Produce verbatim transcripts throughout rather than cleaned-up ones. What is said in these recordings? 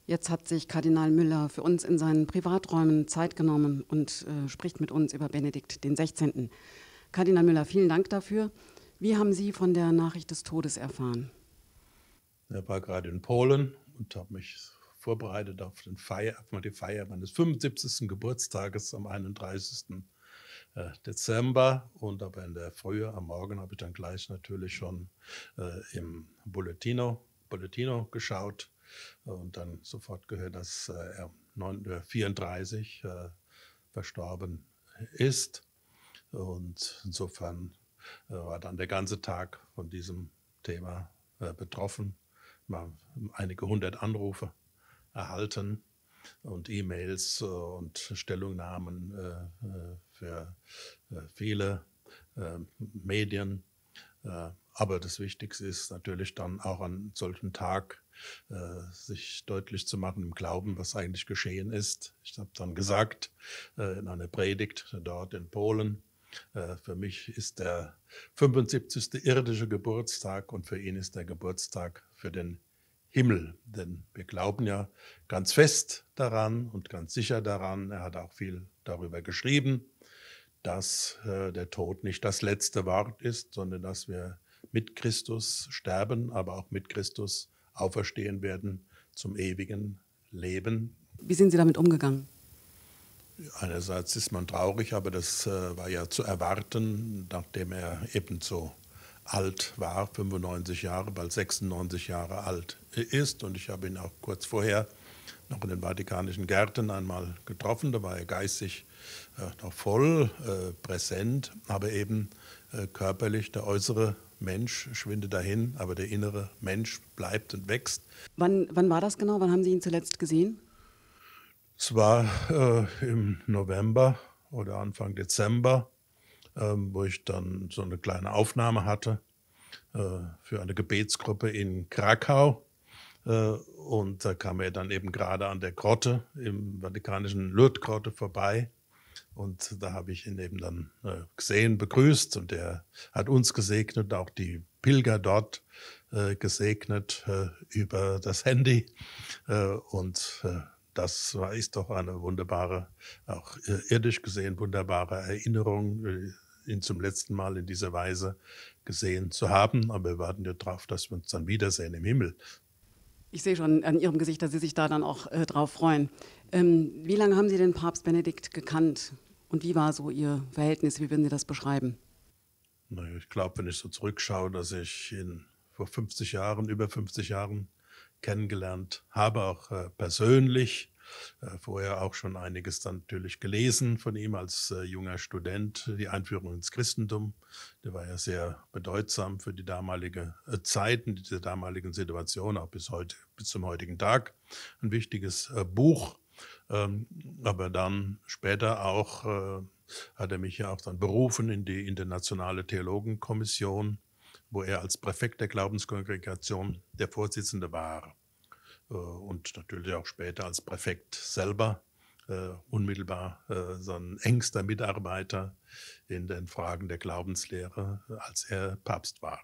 Jetzt hat sich Kardinal Müller für uns in seinen Privaträumen Zeit genommen und äh, spricht mit uns über Benedikt den Sechzehnten. Kardinal Müller, vielen Dank dafür. Wie haben Sie von der Nachricht des Todes erfahren? Ich war gerade in Polen und habe mich vorbereitet auf, den Feier, auf die Feier meines fünfundsiebzigsten Geburtstages am einunddreißigsten Dezember. Und aber in der Frühe, am Morgen, habe ich dann gleich natürlich schon äh, im Bulletino, Bulletino geschaut und dann sofort gehört, dass äh, er neunzehnhundertvierunddreißig äh, verstorben ist. Und insofern äh, war dann der ganze Tag von diesem Thema äh, betroffen. Wir haben einige hundert Anrufe erhalten und E-Mails äh, und Stellungnahmen äh, für äh, viele äh, Medien. Äh, aber das Wichtigste ist natürlich dann auch an solchen Tag äh, sich deutlich zu machen im Glauben, was eigentlich geschehen ist. Ich habe dann gesagt äh, in einer Predigt dort in Polen, äh, für mich ist der fünfundsiebzigste irdische Geburtstag und für ihn ist der Geburtstag für den Himmel. Denn wir glauben ja ganz fest daran und ganz sicher daran, er hat auch viel darüber geschrieben, dass äh, der Tod nicht das letzte Wort ist, sondern dass wir mit Christus sterben, aber auch mit Christus auferstehen werden zum ewigen Leben. Wie sind Sie damit umgegangen? Einerseits ist man traurig, aber das äh, war ja zu erwarten, nachdem er eben so alt war, fünfundneunzig Jahre, bald sechsundneunzig Jahre alt ist. Und ich habe ihn auch kurz vorher noch in den Vatikanischen Gärten einmal getroffen. Da war er geistig äh, noch voll äh, präsent, aber eben äh, körperlich der äußere Mensch schwindet dahin, aber der innere Mensch bleibt und wächst. Wann, wann war das genau? Wann haben Sie ihn zuletzt gesehen? Es war äh, im November oder Anfang Dezember, äh, wo ich dann so eine kleine Aufnahme hatte äh, für eine Gebetsgruppe in Krakau. Äh, und da kam er dann eben gerade an der Grotte, im Vatikanischen Lourdes-Grotte vorbei. Und da habe ich ihn eben dann äh, gesehen, begrüßt und er hat uns gesegnet, auch die Pilger dort äh, gesegnet äh, über das Handy. Äh, und äh, das war, ist doch eine wunderbare, auch äh, irdisch gesehen, wunderbare Erinnerung, äh, ihn zum letzten Mal in dieser Weise gesehen zu haben. Aber wir warten ja darauf, dass wir uns dann wiedersehen im Himmel. Ich sehe schon an Ihrem Gesicht, dass Sie sich da dann auch äh, drauf freuen. Ähm, wie lange haben Sie den Papst Benedikt gekannt? Und wie war so Ihr Verhältnis? Wie würden Sie das beschreiben? Naja, ich glaube, wenn ich so zurückschaue, dass ich ihn vor fünfzig Jahren, über fünfzig Jahren kennengelernt habe, auch äh, persönlich. Äh, vorher auch schon einiges dann natürlich gelesen von ihm als äh, junger Student, die Einführung ins Christentum. Der war ja sehr bedeutsam für die damalige äh, Zeit, in dieser damaligen Situation, auch bis heute, bis zum heutigen Tag. Ein wichtiges äh, Buch. Ähm, aber dann später auch äh, hat er mich ja auch dann berufen in die Internationale Theologenkommission, wo er als Präfekt der Glaubenskongregation der Vorsitzende war. Äh, und natürlich auch später als Präfekt selber, äh, unmittelbar äh, so ein engster Mitarbeiter in den Fragen der Glaubenslehre, als er Papst war.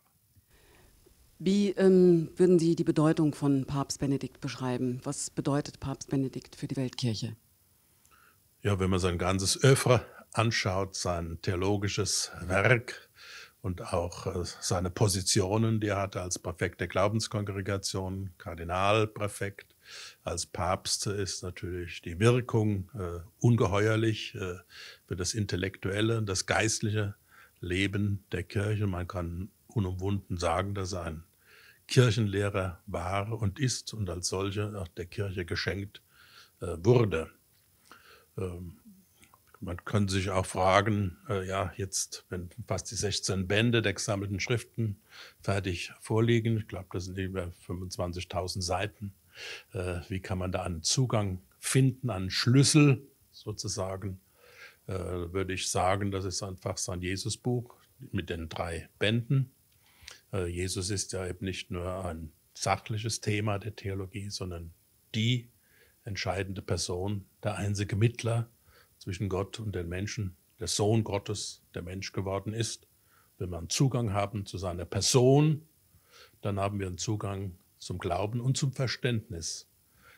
Wie ähm, würden Sie die Bedeutung von Papst Benedikt beschreiben? Was bedeutet Papst Benedikt für die Weltkirche? Ja, wenn man sein ganzes Œuvre anschaut, sein theologisches Werk und auch äh, seine Positionen, die er hatte als Präfekt der Glaubenskongregation, Kardinalpräfekt, als Papst, ist natürlich die Wirkung äh, ungeheuerlich äh, für das intellektuelle, das geistliche Leben der Kirche. Man kann unumwunden sagen, dass er ein Kirchenlehrer war und ist und als solcher auch der Kirche geschenkt äh, wurde. Ähm, Man könnte sich auch fragen, äh, ja, jetzt, wenn fast die sechzehn Bände der gesammelten Schriften fertig vorliegen, ich glaube, das sind über fünfundzwanzigtausend Seiten, äh, wie kann man da einen Zugang finden, einen Schlüssel sozusagen, äh, würde ich sagen, das ist einfach sein Jesusbuch mit den drei Bänden. Äh, Jesus ist ja eben nicht nur ein sachliches Thema der Theologie, sondern die entscheidende Person, der einzige Mittler zwischen Gott und den Menschen, der Sohn Gottes, der Mensch geworden ist. Wenn wir einen Zugang haben zu seiner Person, dann haben wir einen Zugang zum Glauben und zum Verständnis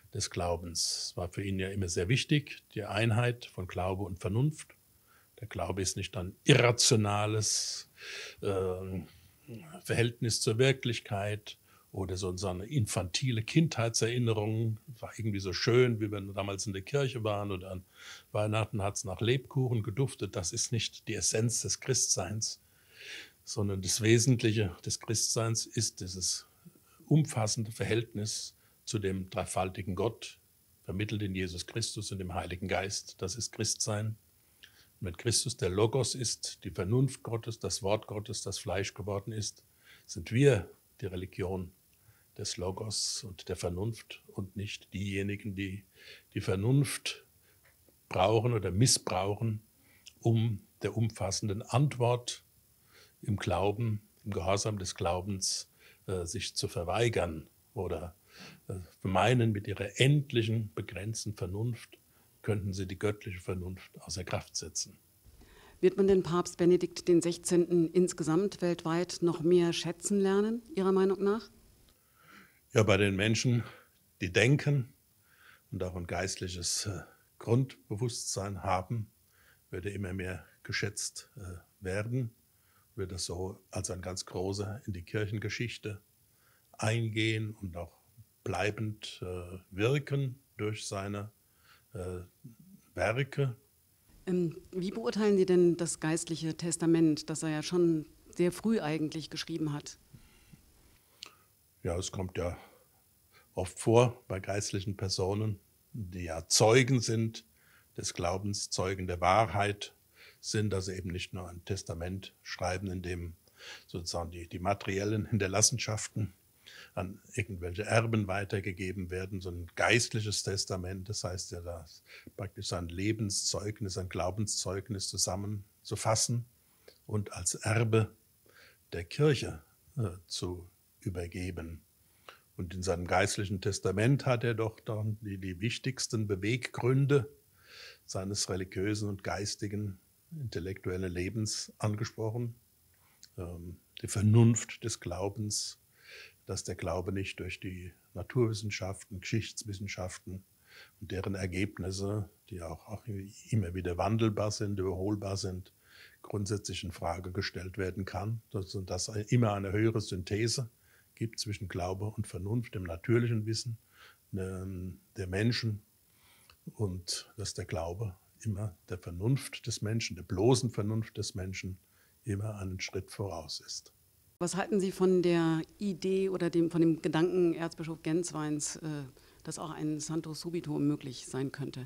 des Glaubens. Es war für ihn ja immer sehr wichtig, die Einheit von Glaube und Vernunft. Der Glaube ist nicht ein irrationales äh, Verhältnis zur Wirklichkeit oder so eine infantile Kindheitserinnerung. Es war irgendwie so schön, wie wir damals in der Kirche waren oder an Weihnachten hat es nach Lebkuchen geduftet. Das ist nicht die Essenz des Christseins, sondern das Wesentliche des Christseins ist dieses umfassende Verhältnis zu dem dreifaltigen Gott, vermittelt in Jesus Christus und dem Heiligen Geist. Das ist Christsein. Und wenn Christus der Logos ist, die Vernunft Gottes, das Wort Gottes, das Fleisch geworden ist, sind wir die Religion des Logos und der Vernunft und nicht diejenigen, die die Vernunft brauchen oder missbrauchen, um der umfassenden Antwort im Glauben, im Gehorsam des Glaubens äh, sich zu verweigern oder äh, meinen, mit ihrer endlichen, begrenzten Vernunft könnten sie die göttliche Vernunft außer Kraft setzen. Wird man den Papst Benedikt den Sechzehnten insgesamt weltweit noch mehr schätzen lernen, Ihrer Meinung nach? Ja, bei den Menschen, die denken und auch ein geistliches äh, Grundbewusstsein haben, wird er immer mehr geschätzt äh, werden, wird das so als ein ganz großer in die Kirchengeschichte eingehen und auch bleibend äh, wirken durch seine äh, Werke. Ähm, wie beurteilen Sie denn das geistliche Testament, das er ja schon sehr früh eigentlich geschrieben hat? Ja, es kommt ja oft vor bei geistlichen Personen, die ja Zeugen sind des Glaubens, Zeugen der Wahrheit sind, dass sie eben nicht nur ein Testament schreiben, in dem sozusagen die, die materiellen Hinterlassenschaften an irgendwelche Erben weitergegeben werden, sondern ein geistliches Testament, das heißt ja, dass praktisch ein Lebenszeugnis, ein Glaubenszeugnis zusammenzufassen und als Erbe der Kirche äh, zu übergeben. Und in seinem geistlichen Testament hat er doch dann die, die wichtigsten Beweggründe seines religiösen und geistigen, intellektuellen Lebens angesprochen. Ähm, die Vernunft des Glaubens, dass der Glaube nicht durch die Naturwissenschaften, Geschichtswissenschaften und deren Ergebnisse, die auch, auch immer wieder wandelbar sind, überholbar sind, grundsätzlich in Frage gestellt werden kann, dass es immer eine höhere Synthese gibt zwischen Glaube und Vernunft, dem natürlichen Wissen der Menschen und dass der Glaube immer der Vernunft des Menschen, der bloßen Vernunft des Menschen immer einen Schritt voraus ist. Was halten Sie von der Idee oder dem, von dem Gedanken Erzbischof Gensweins, äh, dass auch ein Santo Subito möglich sein könnte?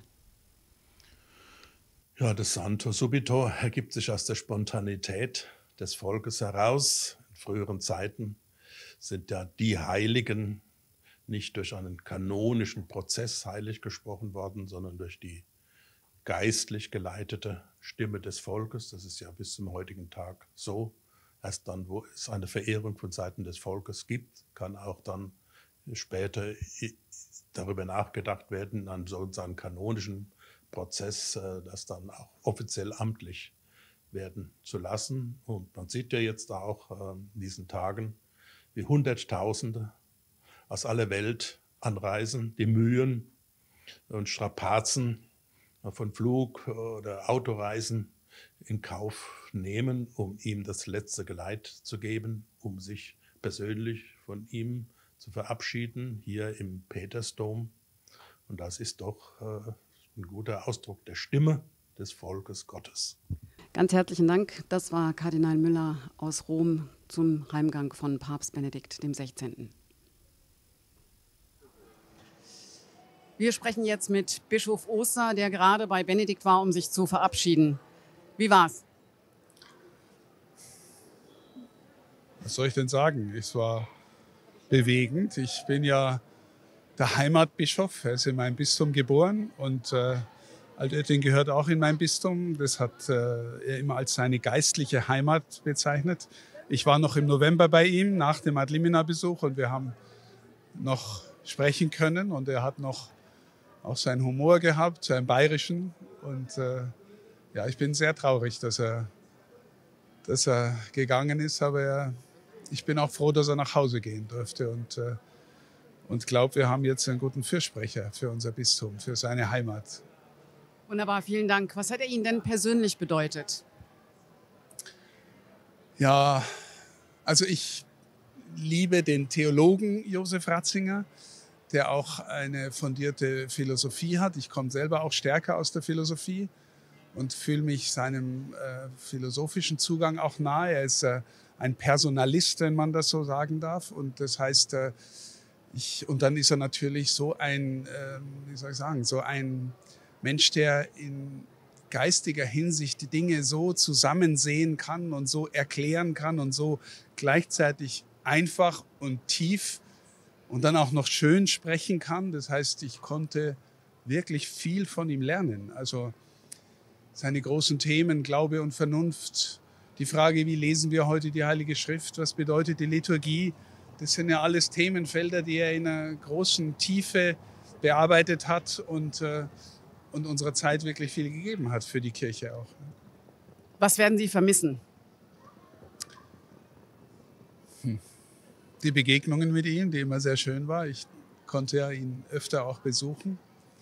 Ja, das Santo Subito ergibt sich aus der Spontanität des Volkes heraus. In früheren Zeiten sind ja die Heiligen nicht durch einen kanonischen Prozess heilig gesprochen worden, sondern durch die geistlich geleitete Stimme des Volkes. Das ist ja bis zum heutigen Tag so. Erst dann, wo es eine Verehrung von Seiten des Volkes gibt, kann auch dann später darüber nachgedacht werden, an so einen kanonischen Prozess, das dann auch offiziell amtlich werden zu lassen. Und man sieht ja jetzt auch in diesen Tagen, wie Hunderttausende aus aller Welt anreisen, die Mühen und Strapazen von Flug- oder Autoreisen in Kauf nehmen, um ihm das letzte Geleit zu geben, um sich persönlich von ihm zu verabschieden, hier im Petersdom. Und das ist doch äh, ein guter Ausdruck der Stimme des Volkes Gottes. Ganz herzlichen Dank. Das war Kardinal Müller aus Rom zum Heimgang von Papst Benedikt dem Sechzehnten Wir sprechen jetzt mit Bischof Oster, der gerade bei Benedikt war, um sich zu verabschieden. Wie war's? Was soll ich denn sagen? Es war bewegend. Ich bin ja der Heimatbischof. Er ist in meinem Bistum geboren und äh, Altötting gehört auch in mein Bistum. Das hat äh, er immer als seine geistliche Heimat bezeichnet. Ich war noch im November bei ihm nach dem Ad Limina-Besuch und wir haben noch sprechen können und er hat noch auch seinen Humor gehabt, seinen bayerischen. Und äh, ja, ich bin sehr traurig, dass er, dass er gegangen ist, aber er, ich bin auch froh, dass er nach Hause gehen durfte. Und äh, und glaube, wir haben jetzt einen guten Fürsprecher für unser Bistum, für seine Heimat. Wunderbar, vielen Dank. Was hat er Ihnen denn persönlich bedeutet? Ja, also ich liebe den Theologen Josef Ratzinger, der auch eine fundierte Philosophie hat. Ich komme selber auch stärker aus der Philosophie und fühle mich seinem äh, philosophischen Zugang auch nahe. Er ist äh, ein Personalist, wenn man das so sagen darf. Und das heißt, äh, ich, und dann ist er natürlich so ein, äh, wie soll ich sagen, so ein Mensch, der in geistiger Hinsicht die Dinge so zusammen sehen kann und so erklären kann und so gleichzeitig einfach und tief und dann auch noch schön sprechen kann. Das heißt, ich konnte wirklich viel von ihm lernen. Also seine großen Themen, Glaube und Vernunft, die Frage, wie lesen wir heute die Heilige Schrift, was bedeutet die Liturgie, das sind ja alles Themenfelder, die er in einer großen Tiefe bearbeitet hat und, äh, und unserer Zeit wirklich viel gegeben hat für die Kirche auch. Was werden Sie vermissen? Hm. Die Begegnungen mit ihm, die immer sehr schön war. Ich konnte ja ihn öfter auch besuchen.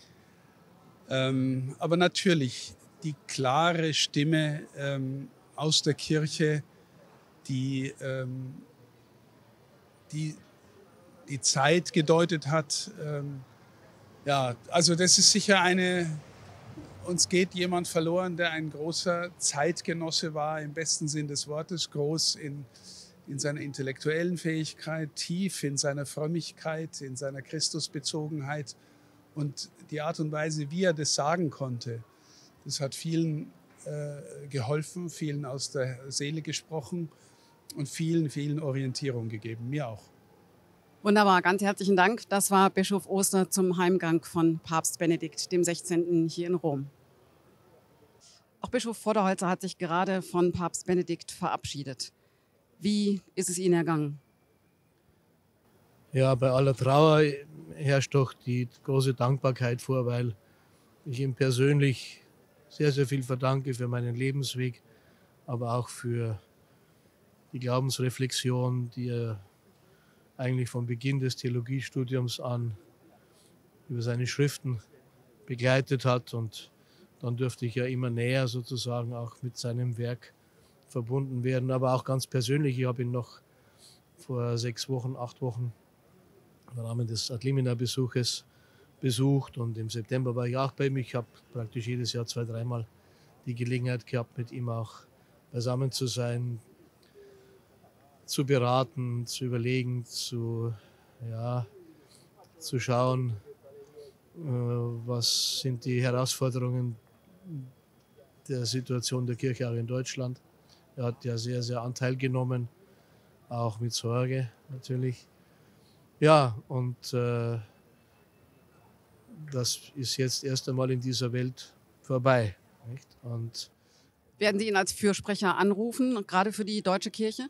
Ähm, aber natürlich die klare Stimme ähm, aus der Kirche, die, ähm, die die Zeit gedeutet hat. Ähm, ja, also das ist sicher eine, uns geht jemand verloren, der ein großer Zeitgenosse war, im besten Sinn des Wortes, groß in, in seiner intellektuellen Fähigkeit, tief in seiner Frömmigkeit, in seiner Christusbezogenheit und die Art und Weise, wie er das sagen konnte. Das hat vielen äh, geholfen, vielen aus der Seele gesprochen und vielen, vielen Orientierung gegeben, mir auch. Wunderbar, ganz herzlichen Dank. Das war Bischof Oster zum Heimgang von Papst Benedikt dem sechzehnten hier in Rom. Auch Bischof Vorderholzer hat sich gerade von Papst Benedikt verabschiedet. Wie ist es Ihnen ergangen? Ja, bei aller Trauer herrscht doch die große Dankbarkeit vor, weil ich ihm persönlich sehr, sehr viel verdanke für meinen Lebensweg, aber auch für die Glaubensreflexion, die er eigentlich vom Beginn des Theologiestudiums an über seine Schriften begleitet hat. Und dann dürfte ich ja immer näher sozusagen auch mit seinem Werk verbunden werden. Aber auch ganz persönlich, ich habe ihn noch vor sechs Wochen, acht Wochen im Rahmen des Adlimina-Besuches besucht und im September war ich auch bei ihm. Ich habe praktisch jedes Jahr zwei, dreimal die Gelegenheit gehabt, mit ihm auch beisammen zu sein, zu beraten, zu überlegen, zu, ja, zu schauen, äh, was sind die Herausforderungen der Situation der Kirche auch in Deutschland. Er hat ja sehr, sehr Anteil genommen, auch mit Sorge natürlich. Ja, und äh, das ist jetzt erst einmal in dieser Welt vorbei. Nicht? Und werden Sie ihn als Fürsprecher anrufen, gerade für die deutsche Kirche?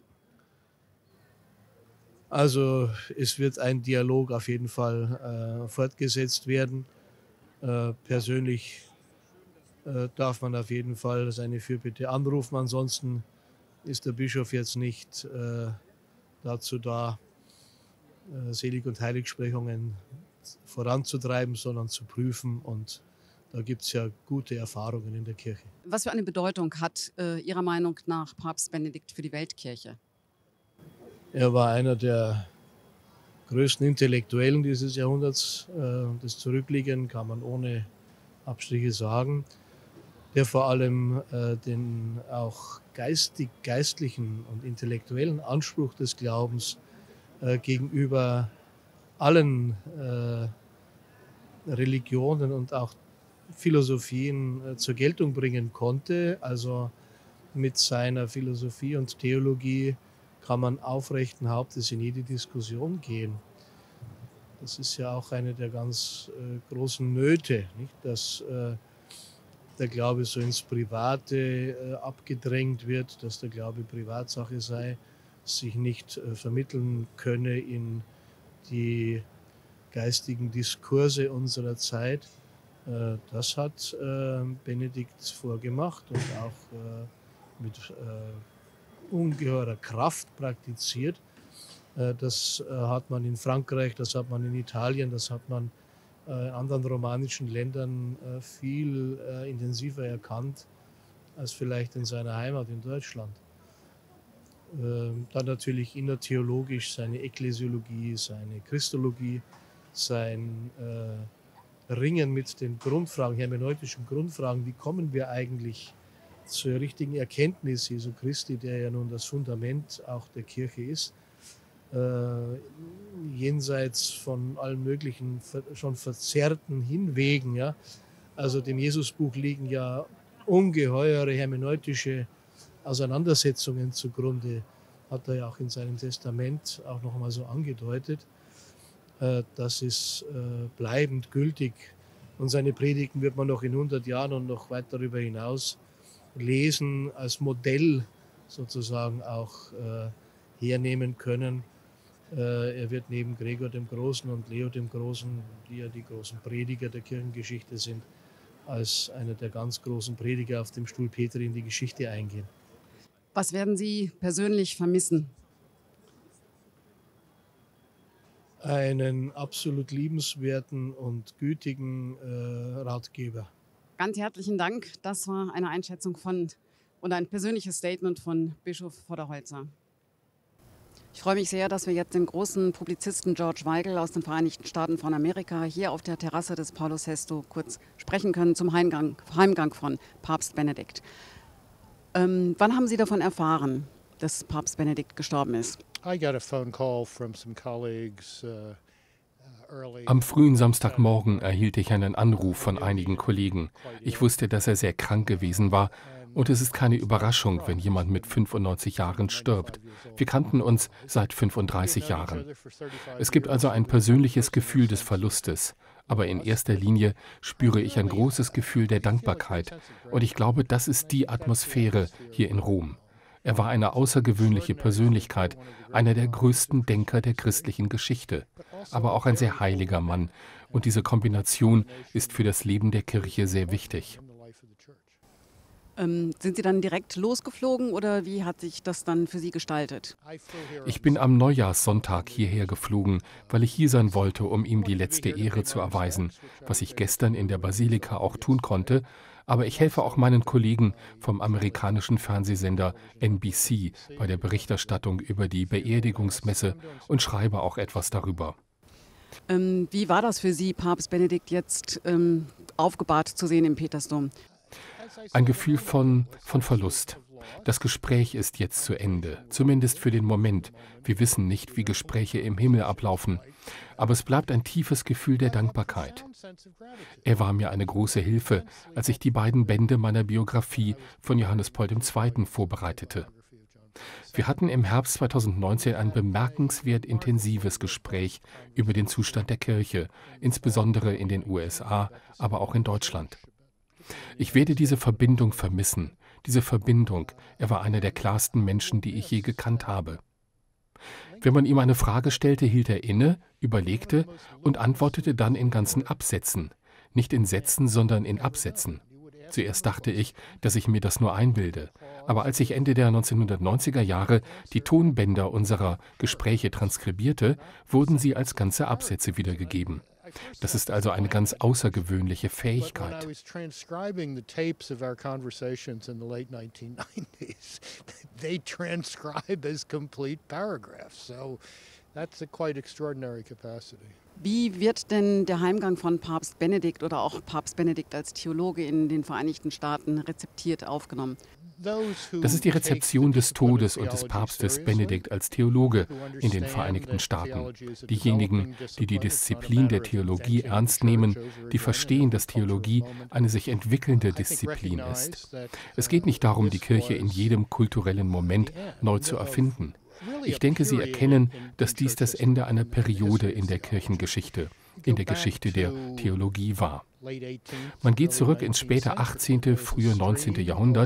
Also es wird ein Dialog auf jeden Fall äh, fortgesetzt werden. Äh, persönlich äh, darf man auf jeden Fall seine Fürbitte anrufen. Ansonsten ist der Bischof jetzt nicht äh, dazu da, äh, Selig- und Heiligsprechungen voranzutreiben, sondern zu prüfen. Und da gibt es ja gute Erfahrungen in der Kirche. Was für eine Bedeutung hat äh, Ihrer Meinung nach Papst Benedikt für die Weltkirche? Er war einer der größten Intellektuellen dieses Jahrhunderts. Äh, das Zurückliegen kann man ohne Abstriche sagen. Der vor allem äh, den auch geistig, geistlichen und intellektuellen Anspruch des Glaubens äh, gegenüber allen äh, Religionen und auch Philosophien äh, zur Geltung bringen konnte. Also mit seiner Philosophie und Theologie kann man aufrechten Hauptes in jede Diskussion gehen. Das ist ja auch eine der ganz äh, großen Nöte, nicht? Dass äh, der Glaube so ins Private äh, abgedrängt wird, dass der Glaube Privatsache sei, sich nicht äh, vermitteln könne in die geistigen Diskurse unserer Zeit. Äh, das hat äh, Benedikt vorgemacht und auch äh, mit äh, ungeheurer Kraft praktiziert. Das hat man in Frankreich, das hat man in Italien, das hat man in anderen romanischen Ländern viel intensiver erkannt als vielleicht in seiner Heimat in Deutschland. Dann natürlich innertheologisch seine Ekklesiologie, seine Christologie, sein Ringen mit den Grundfragen, hermeneutischen Grundfragen. Wie kommen wir eigentlich zur richtigen Erkenntnis Jesu Christi, der ja nun das Fundament auch der Kirche ist? Äh, jenseits von allen möglichen schon verzerrten Hinwegen. Ja? Also dem Jesusbuch liegen ja ungeheure hermeneutische Auseinandersetzungen zugrunde, hat er ja auch in seinem Testament auch noch einmal so angedeutet. Äh, das ist äh, bleibend gültig und seine Predigten wird man noch in hundert Jahren und noch weit darüber hinaus lesen, als Modell sozusagen auch äh, hernehmen können. Er wird neben Gregor dem Großen und Leo dem Großen, die ja die großen Prediger der Kirchengeschichte sind, als einer der ganz großen Prediger auf dem Stuhl Petri in die Geschichte eingehen. Was werden Sie persönlich vermissen? Einen absolut liebenswerten und gütigen äh, Ratgeber. Ganz herzlichen Dank. Das war eine Einschätzung von und ein persönliches Statement von Bischof Voderholzer. Ich freue mich sehr, dass wir jetzt den großen Publizisten George Weigel aus den Vereinigten Staaten von Amerika hier auf der Terrasse des Paulus Hesto kurz sprechen können zum Heimgang, Heimgang von Papst Benedikt. Ähm, wann haben Sie davon erfahren, dass Papst Benedikt gestorben ist? I got a phone call from some colleagues, uh, Am frühen Samstagmorgen erhielt ich einen Anruf von einigen Kollegen. Ich wusste, dass er sehr krank gewesen war. Und es ist keine Überraschung, wenn jemand mit fünfundneunzig Jahren stirbt. Wir kannten uns seit fünfunddreißig Jahren. Es gibt also ein persönliches Gefühl des Verlustes. Aber in erster Linie spüre ich ein großes Gefühl der Dankbarkeit. Und ich glaube, das ist die Atmosphäre hier in Rom. Er war eine außergewöhnliche Persönlichkeit, einer der größten Denker der christlichen Geschichte, aber auch ein sehr heiliger Mann. Und diese Kombination ist für das Leben der Kirche sehr wichtig. Ähm, sind Sie dann direkt losgeflogen oder wie hat sich das dann für Sie gestaltet? Ich bin am Neujahrssonntag hierher geflogen, weil ich hier sein wollte, um ihm die letzte Ehre zu erweisen, was ich gestern in der Basilika auch tun konnte. Aber ich helfe auch meinen Kollegen vom amerikanischen Fernsehsender N B C bei der Berichterstattung über die Beerdigungsmesse und schreibe auch etwas darüber. Ähm, wie war das für Sie, Papst Benedikt jetzt ähm, aufgebahrt zu sehen im Petersdom? Ein Gefühl von, von Verlust. Das Gespräch ist jetzt zu Ende, zumindest für den Moment. Wir wissen nicht, wie Gespräche im Himmel ablaufen. Aber es bleibt ein tiefes Gefühl der Dankbarkeit. Er war mir eine große Hilfe, als ich die beiden Bände meiner Biografie von Johannes Paul der Zweite vorbereitete. Wir hatten im Herbst zweitausendneunzehn ein bemerkenswert intensives Gespräch über den Zustand der Kirche, insbesondere in den U S A, aber auch in Deutschland. Ich werde diese Verbindung vermissen, diese Verbindung. Er war einer der klarsten Menschen, die ich je gekannt habe. Wenn man ihm eine Frage stellte, hielt er inne, überlegte und antwortete dann in ganzen Absätzen. Nicht in Sätzen, sondern in Absätzen. Zuerst dachte ich, dass ich mir das nur einbilde. Aber als ich Ende der neunzehnhundertneunziger Jahre die Tonbänder unserer Gespräche transkribierte, wurden sie als ganze Absätze wiedergegeben. Das ist also eine ganz außergewöhnliche Fähigkeit. Wie wird denn der Heimgang von Papst Benedikt oder auch Papst Benedikt als Theologe in den Vereinigten Staaten rezeptiert aufgenommen? Das ist die Rezeption des Todes und des Papstes Benedikt als Theologe in den Vereinigten Staaten. Diejenigen, die die Disziplin der Theologie ernst nehmen, die verstehen, dass Theologie eine sich entwickelnde Disziplin ist. Es geht nicht darum, die Kirche in jedem kulturellen Moment neu zu erfinden. Ich denke, sie erkennen, dass dies das Ende einer Periode in der Kirchengeschichte, in der Geschichte der Theologie war. Man geht zurück ins späte achtzehnte, frühe neunzehnte Jahrhundert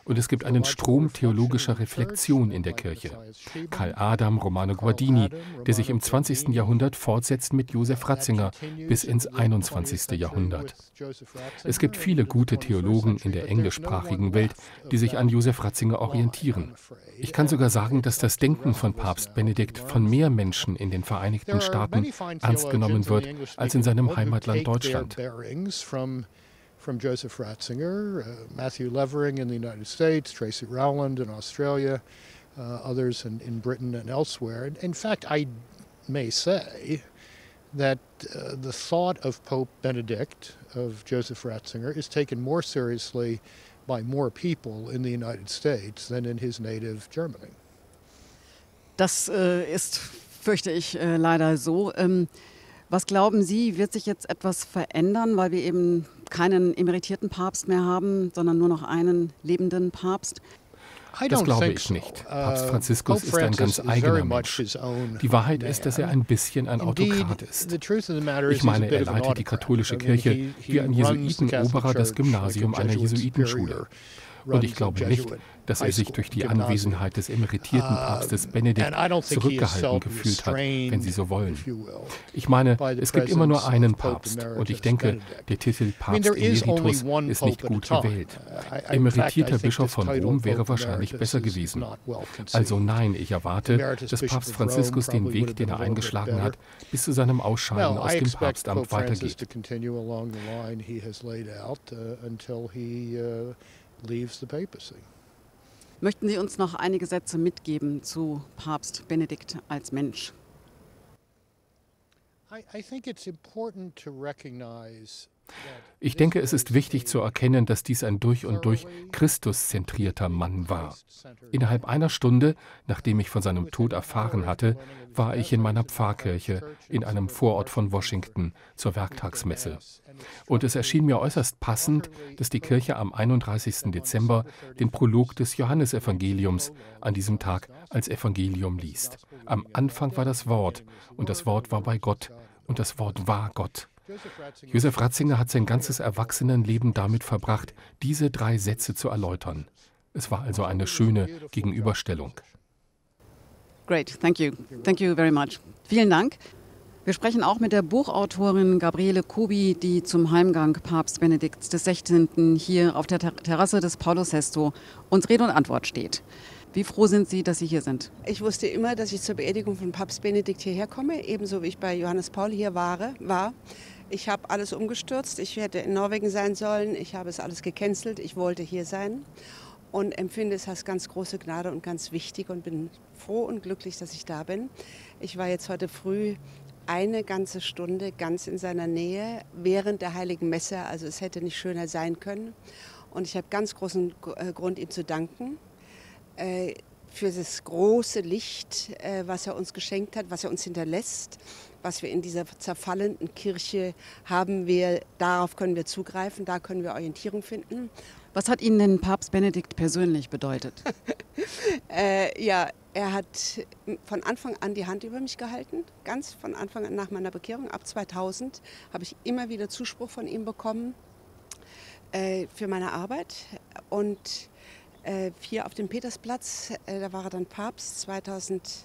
Und es gibt einen Strom theologischer Reflexion in der Kirche. Karl Adam, Romano Guardini, der sich im zwanzigsten Jahrhundert fortsetzt mit Josef Ratzinger bis ins einundzwanzigste Jahrhundert. Es gibt viele gute Theologen in der englischsprachigen Welt, die sich an Josef Ratzinger orientieren. Ich kann sogar sagen, dass das Denken von Papst Benedikt von mehr Menschen in den Vereinigten Staaten ernst genommen wird als in seinem Heimatland Deutschland. From Joseph Ratzinger, uh, Matthew Levering in the United States, Tracy Rowland in Australia, uh, others in, in Britain and elsewhere. And in fact, I may say that uh, the thought of Pope Benedict, of Joseph Ratzinger, is taken more seriously by more people in the United States than in his native Germany. Das äh, ist, fürchte ich, äh, leider so. Ähm, was glauben Sie, wird sich jetzt etwas verändern, weil wir eben keinen emeritierten Papst mehr haben, sondern nur noch einen lebenden Papst? Das glaube ich nicht. Papst Franziskus ist ein ganz eigener Mensch. Die Wahrheit ist, dass er ein bisschen ein Autokrat ist. Ich meine, er leitet die katholische Kirche wie ein Jesuitenoberer das Gymnasium einer Jesuitenschule. Und ich glaube nicht, dass er sich durch die Anwesenheit des emeritierten Papstes Benedikt zurückgehalten gefühlt hat, wenn Sie so wollen. Ich meine, es gibt immer nur einen Papst und ich denke, der Titel Papst Emeritus ist nicht gut gewählt. Emeritierter Bischof von Rom wäre wahrscheinlich besser gewesen. Also nein, ich erwarte, dass Papst Franziskus den Weg, den er eingeschlagen hat, bis zu seinem Ausscheiden aus dem Papstamt weitergeht. Leaves the papacy. Möchten Sie uns noch einige Sätze mitgeben zu Papst Benedikt als Mensch? I, I think it's important to recognize Ich denke, es ist wichtig zu erkennen, dass dies ein durch und durch Christuszentrierter Mann war. Innerhalb einer Stunde, nachdem ich von seinem Tod erfahren hatte, war ich in meiner Pfarrkirche in einem Vorort von Washington zur Werktagsmesse. Und es erschien mir äußerst passend, dass die Kirche am einunddreißigsten Dezember den Prolog des Johannesevangeliums an diesem Tag als Evangelium liest. Am Anfang war das Wort, und das Wort war bei Gott, und das Wort war Gott. Josef Ratzinger hat sein ganzes Erwachsenenleben damit verbracht, diese drei Sätze zu erläutern. Es war also eine schöne Gegenüberstellung. Great, thank you. Thank you very much. Vielen Dank. Wir sprechen auch mit der Buchautorin Gabriele Kubi, die zum Heimgang Papst Benedikts des sechzehnten hier auf der Terrasse des Paulus Sesto uns Rede und Antwort steht. Wie froh sind Sie, dass Sie hier sind? Ich wusste immer, dass ich zur Beerdigung von Papst Benedikt hierher komme, ebenso wie ich bei Johannes Paul hier war. war. Ich habe alles umgestürzt. Ich hätte in Norwegen sein sollen. Ich habe es alles gecancelt. Ich wollte hier sein und empfinde es als ganz große Gnade und ganz wichtig und bin froh und glücklich, dass ich da bin. Ich war jetzt heute früh eine ganze Stunde ganz in seiner Nähe während der Heiligen Messe. Also es hätte nicht schöner sein können. Und ich habe ganz großen Grund, ihm zu danken äh, für das große Licht, äh, was er uns geschenkt hat, was er uns hinterlässt, was wir in dieser zerfallenden Kirche haben. Wir, darauf können wir zugreifen, da können wir Orientierung finden. Was hat Ihnen denn Papst Benedikt persönlich bedeutet? äh, ja, er hat von Anfang an die Hand über mich gehalten. Ganz von Anfang an nach meiner Bekehrung, ab zweitausend, habe ich immer wieder Zuspruch von ihm bekommen äh, für meine Arbeit. Und äh, hier auf dem Petersplatz, äh, da war er dann Papst, zweitausendzwölf,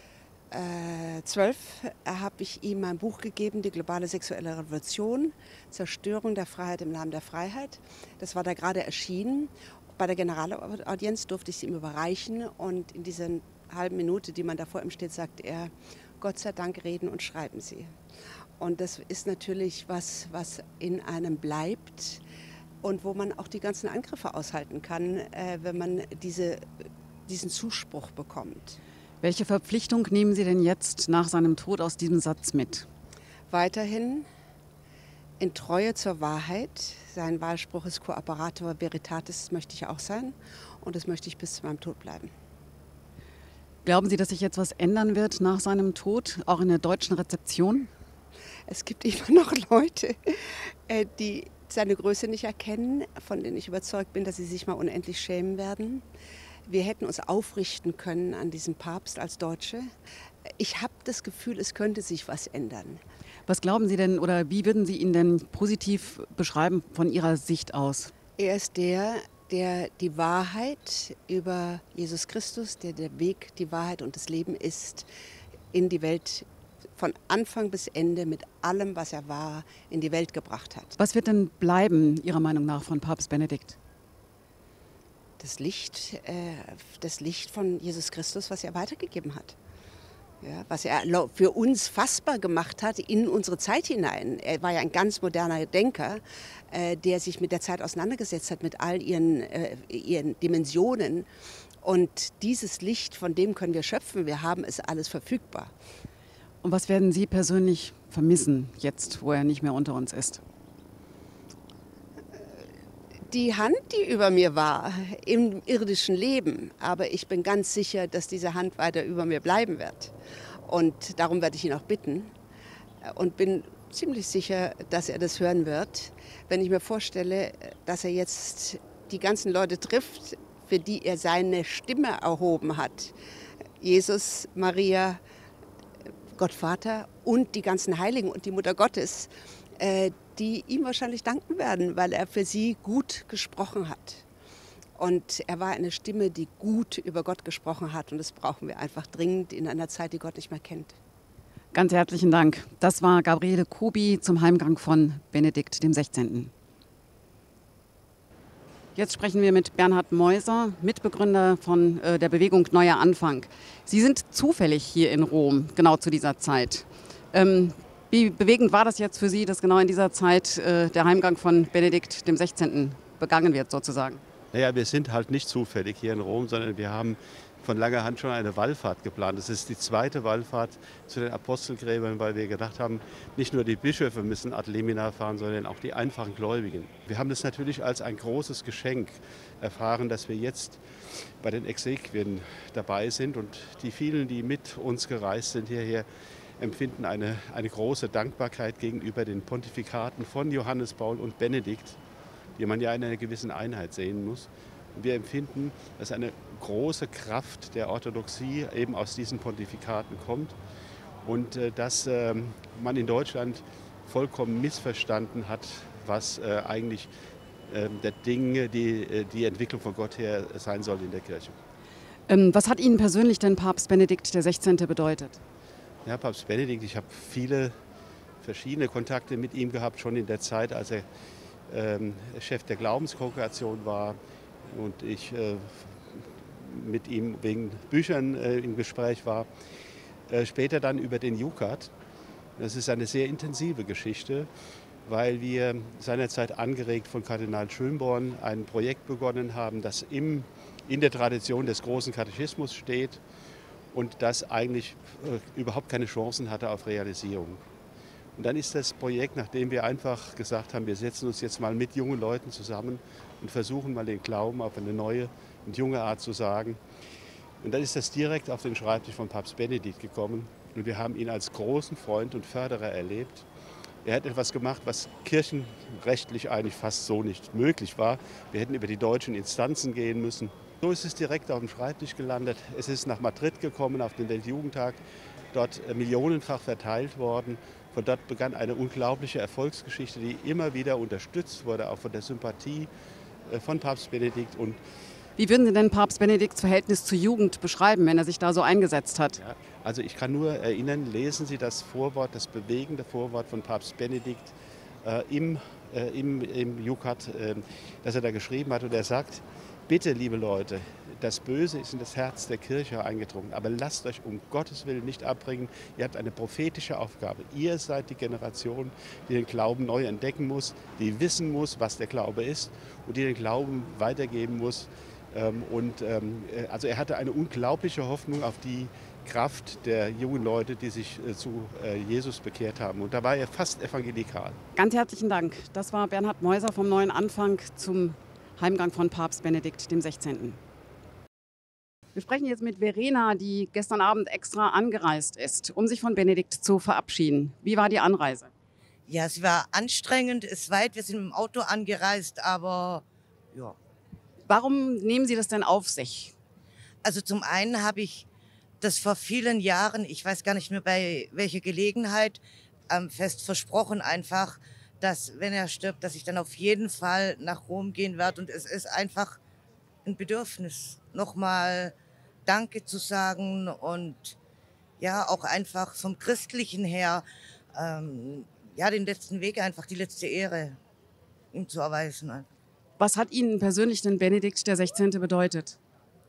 äh, habe ich ihm mein Buch gegeben, Die globale sexuelle Revolution, Zerstörung der Freiheit im Namen der Freiheit. Das war da gerade erschienen. Bei der Generalaudienz durfte ich es ihm überreichen und in dieser halben Minute, die man da vor ihm steht, sagt er, Gott sei Dank reden und schreiben Sie. Und das ist natürlich was, was in einem bleibt und wo man auch die ganzen Angriffe aushalten kann, äh, wenn man diese, diesen Zuspruch bekommt. Welche Verpflichtung nehmen Sie denn jetzt nach seinem Tod aus diesem Satz mit? Weiterhin in Treue zur Wahrheit. Sein Wahlspruch ist Quo Apparator Veritatis, das möchte ich auch sein und das möchte ich bis zu meinem Tod bleiben. Glauben Sie, dass sich jetzt was ändern wird nach seinem Tod, auch in der deutschen Rezeption? Es gibt immer noch Leute, die seine Größe nicht erkennen, von denen ich überzeugt bin, dass sie sich mal unendlich schämen werden. Wir hätten uns aufrichten können an diesem Papst als Deutsche. Ich habe das Gefühl, es könnte sich was ändern. Was glauben Sie denn oder wie würden Sie ihn denn positiv beschreiben von Ihrer Sicht aus? Er ist der, der die Wahrheit über Jesus Christus, der der Weg, die Wahrheit und das Leben ist, in die Welt von Anfang bis Ende mit allem, was er war, in die Welt gebracht hat. Was wird denn bleiben, Ihrer Meinung nach, von Papst Benedikt? Das Licht, äh, das Licht von Jesus Christus, was er weitergegeben hat. Ja, was er für uns fassbar gemacht hat in unsere Zeit hinein. Er war ja ein ganz moderner Denker, äh, der sich mit der Zeit auseinandergesetzt hat, mit all ihren, äh, ihren Dimensionen. Und dieses Licht, von dem können wir schöpfen. Wir haben es alles verfügbar. Und was werden Sie persönlich vermissen, jetzt, wo er nicht mehr unter uns ist? Die Hand, die über mir war im irdischen Leben. Aber ich bin ganz sicher, dass diese Hand weiter über mir bleiben wird. Und darum werde ich ihn auch bitten. Und bin ziemlich sicher, dass er das hören wird. Wenn ich mir vorstelle, dass er jetzt die ganzen Leute trifft, für die er seine Stimme erhoben hat. Jesus, Maria, Gott Vater und die ganzen Heiligen und die Mutter Gottes, die ihm wahrscheinlich danken werden, weil er für sie gut gesprochen hat. Und er war eine Stimme, die gut über Gott gesprochen hat. Und das brauchen wir einfach dringend in einer Zeit, die Gott nicht mehr kennt. Ganz herzlichen Dank. Das war Gabriele Kubi zum Heimgang von Benedikt dem Sechzehnten. Jetzt sprechen wir mit Bernhard Meuser, Mitbegründer von äh, der Bewegung Neuer Anfang. Sie sind zufällig hier in Rom, genau zu dieser Zeit. Ähm, wie bewegend war das jetzt für Sie, dass genau in dieser Zeit äh, der Heimgang von Benedikt dem Sechzehnten begangen wird, sozusagen? Naja, wir sind halt nicht zufällig hier in Rom, sondern wir haben von langer Hand schon eine Wallfahrt geplant. Das ist die zweite Wallfahrt zu den Apostelgräbern, weil wir gedacht haben, nicht nur die Bischöfe müssen ad limina fahren, sondern auch die einfachen Gläubigen. Wir haben das natürlich als ein großes Geschenk erfahren, dass wir jetzt bei den Exequien dabei sind. Und die vielen, die mit uns gereist sind hierher, empfinden eine, eine große Dankbarkeit gegenüber den Pontifikaten von Johannes Paul und Benedikt, die man ja in einer gewissen Einheit sehen muss. Und wir empfinden, dass eine große Kraft der Orthodoxie eben aus diesen Pontifikaten kommt und äh, dass äh, man in Deutschland vollkommen missverstanden hat, was äh, eigentlich äh, der Dinge, die, äh, die Entwicklung von Gott her sein soll in der Kirche. Ähm, was hat Ihnen persönlich denn Papst Benedikt der Sechzehnte bedeutet? Ja, Papst Benedikt, ich habe viele verschiedene Kontakte mit ihm gehabt, schon in der Zeit, als er ähm, Chef der Glaubenskongregation war und ich äh, mit ihm wegen Büchern äh, im Gespräch war. Äh, später dann über den Jukat. Das ist eine sehr intensive Geschichte, weil wir seinerzeit angeregt von Kardinal Schönborn ein Projekt begonnen haben, das im, in der Tradition des großen Katechismus steht und das eigentlich äh, überhaupt keine Chancen hatte auf Realisierung. Und dann ist das Projekt, nachdem wir einfach gesagt haben, wir setzen uns jetzt mal mit jungen Leuten zusammen und versuchen mal den Glauben auf eine neue und junge Art zu sagen. Und dann ist das direkt auf den Schreibtisch von Papst Benedikt gekommen. Und wir haben ihn als großen Freund und Förderer erlebt. Er hat etwas gemacht, was kirchenrechtlich eigentlich fast so nicht möglich war. Wir hätten über die deutschen Instanzen gehen müssen. So ist es direkt auf dem Schreibtisch gelandet. Es ist nach Madrid gekommen, auf den Weltjugendtag, dort millionenfach verteilt worden. Von dort begann eine unglaubliche Erfolgsgeschichte, die immer wieder unterstützt wurde, auch von der Sympathie von Papst Benedikt. Und wie würden Sie denn Papst Benedikts Verhältnis zur Jugend beschreiben, wenn er sich da so eingesetzt hat? Ja, also ich kann nur erinnern, lesen Sie das Vorwort, das bewegende Vorwort von Papst Benedikt äh, im, äh, im, im Jukat, äh, das er da geschrieben hat. Und er sagt, bitte, liebe Leute, das Böse ist in das Herz der Kirche eingedrungen, aber lasst euch um Gottes Willen nicht abbringen. Ihr habt eine prophetische Aufgabe. Ihr seid die Generation, die den Glauben neu entdecken muss, die wissen muss, was der Glaube ist und die den Glauben weitergeben muss. Und also er hatte eine unglaubliche Hoffnung auf die Kraft der jungen Leute, die sich zu Jesus bekehrt haben. Und da war er fast evangelikal. Ganz herzlichen Dank. Das war Bernhard Meuser vom Neuen Anfang zum Heimgang von Papst Benedikt dem Sechzehnten. Wir sprechen jetzt mit Verena, die gestern Abend extra angereist ist, um sich von Benedikt zu verabschieden. Wie war die Anreise? Ja, es war anstrengend, es ist weit, wir sind mit dem Auto angereist, aber ja. Warum nehmen Sie das denn auf sich? Also zum einen habe ich das vor vielen Jahren, ich weiß gar nicht mehr bei welcher Gelegenheit, ähm, fest versprochen einfach, dass, wenn er stirbt, dass ich dann auf jeden Fall nach Rom gehen werde. Und es ist einfach ein Bedürfnis, nochmal Danke zu sagen und ja, auch einfach vom Christlichen her, ähm, ja, den letzten Weg einfach, die letzte Ehre ihm zu erweisen. Was hat Ihnen persönlich denn Benedikt der Sechzehnte bedeutet?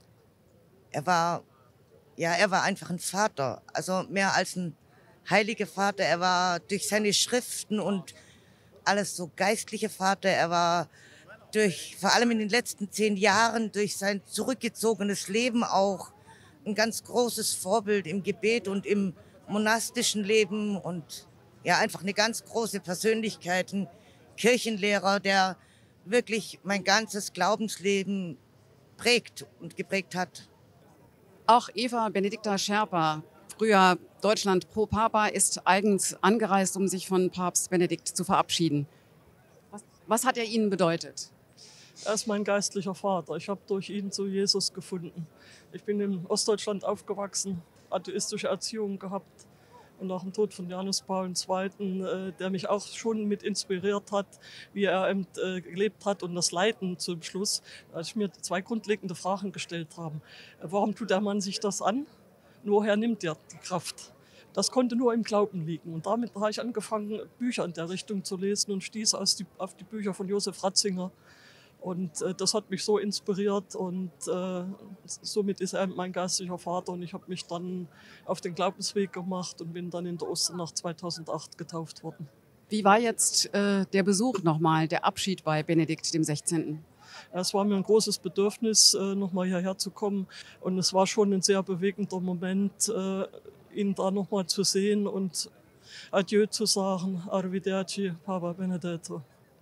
Er war, ja, er war einfach ein Vater, also mehr als ein heiliger Vater. Er war durch seine Schriften und alles so geistliche Vater. Er war durch, vor allem in den letzten zehn Jahren, durch sein zurückgezogenes Leben auch ein ganz großes Vorbild im Gebet und im monastischen Leben und ja, einfach eine ganz große Persönlichkeit, ein Kirchenlehrer, der wirklich mein ganzes Glaubensleben prägt und geprägt hat. Auch Eva Benedicta Scherper, früher Deutschland pro Papa, ist eigens angereist, um sich von Papst Benedikt zu verabschieden. Was, was hat er Ihnen bedeutet? Er ist mein geistlicher Vater. Ich habe durch ihn zu Jesus gefunden. Ich bin in Ostdeutschland aufgewachsen, atheistische Erziehung gehabt. Und nach dem Tod von Johannes Paul der Zweite., äh, der mich auch schon mit inspiriert hat, wie er eben, äh, gelebt hat und das Leiden zum Schluss, als ich mir zwei grundlegende Fragen gestellt habe. Äh, warum tut der Mann sich das an? Und woher nimmt er die Kraft? Das konnte nur im Glauben liegen. Und damit habe ich angefangen, Bücher in der Richtung zu lesen und stieß aus die, auf die Bücher von Josef Ratzinger. Und äh, das hat mich so inspiriert und äh, somit ist er mein geistlicher Vater. Und ich habe mich dann auf den Glaubensweg gemacht und bin dann in der Osternacht zweitausendacht getauft worden. Wie war jetzt äh, der Besuch nochmal, der Abschied bei Benedikt dem Sechzehnten? Es war mir ein großes Bedürfnis, äh, nochmal hierher zu kommen. Und es war schon ein sehr bewegender Moment, äh, ihn da nochmal zu sehen und Adieu zu sagen. Arrivederci, Papa Benedetto.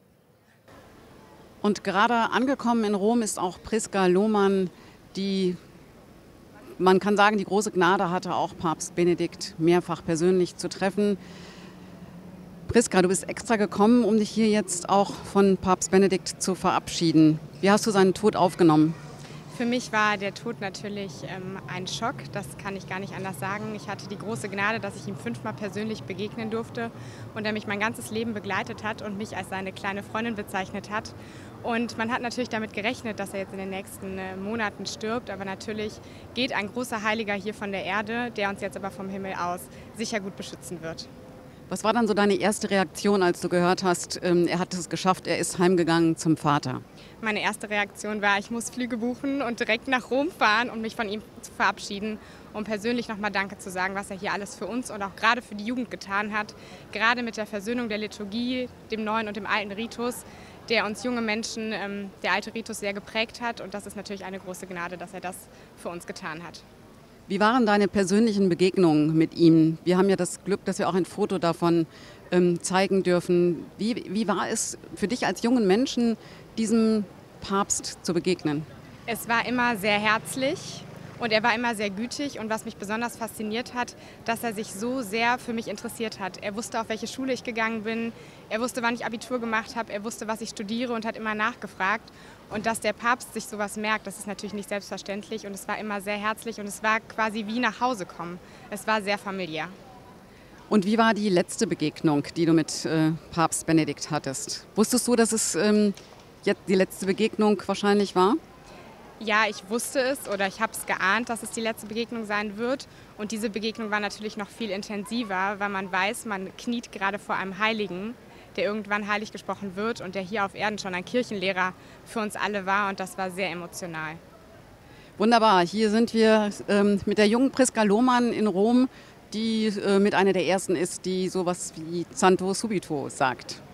Und gerade angekommen in Rom ist auch Priska Lohmann, die, man kann sagen, die große Gnade hatte, auch Papst Benedikt mehrfach persönlich zu treffen. Priska, du bist extra gekommen, um dich hier jetzt auch von Papst Benedikt zu verabschieden. Wie hast du seinen Tod aufgenommen? Für mich war der Tod natürlich ähm, ein Schock, das kann ich gar nicht anders sagen. Ich hatte die große Gnade, dass ich ihm fünfmal persönlich begegnen durfte und er mich mein ganzes Leben begleitet hat und mich als seine kleine Freundin bezeichnet hat. Und man hat natürlich damit gerechnet, dass er jetzt in den nächsten äh, Monaten stirbt, aber natürlich geht ein großer Heiliger hier von der Erde, der uns jetzt aber vom Himmel aus sicher gut beschützen wird. Was war dann so deine erste Reaktion, als du gehört hast, ähm, er hat es geschafft, er ist heimgegangen zum Vater? Meine erste Reaktion war, ich muss Flüge buchen und direkt nach Rom fahren, um mich von ihm zu verabschieden, um persönlich nochmal Danke zu sagen, was er hier alles für uns und auch gerade für die Jugend getan hat. Gerade mit der Versöhnung der Liturgie, dem neuen und dem alten Ritus, der uns junge Menschen, ähm, der alte Ritus sehr geprägt hat. Und das ist natürlich eine große Gnade, dass er das für uns getan hat. Wie waren deine persönlichen Begegnungen mit ihm? Wir haben ja das Glück, dass wir auch ein Foto davon ähm, zeigen dürfen. Wie, wie war es für dich als jungen Menschen, diesem Papst zu begegnen? Es war immer sehr herzlich und er war immer sehr gütig. Und was mich besonders fasziniert hat, dass er sich so sehr für mich interessiert hat. Er wusste, auf welche Schule ich gegangen bin. Er wusste, wann ich Abitur gemacht habe. Er wusste, was ich studiere und hat immer nachgefragt. Und dass der Papst sich sowas merkt, das ist natürlich nicht selbstverständlich. Und es war immer sehr herzlich und es war quasi wie nach Hause kommen. Es war sehr familiär. Und wie war die letzte Begegnung, die du mit äh, Papst Benedikt hattest? Wusstest du, dass es ähm, jetzt die letzte Begegnung wahrscheinlich war? Ja, ich wusste es oder ich habe es geahnt, dass es die letzte Begegnung sein wird. Und diese Begegnung war natürlich noch viel intensiver, weil man weiß, man kniet gerade vor einem Heiligen, der irgendwann heilig gesprochen wird und der hier auf Erden schon ein Kirchenlehrer für uns alle war. Und das war sehr emotional. Wunderbar. Hier sind wir ähm, mit der jungen Priska Lohmann in Rom, die äh, mit einer der ersten ist, die sowas wie Santo Subito sagt.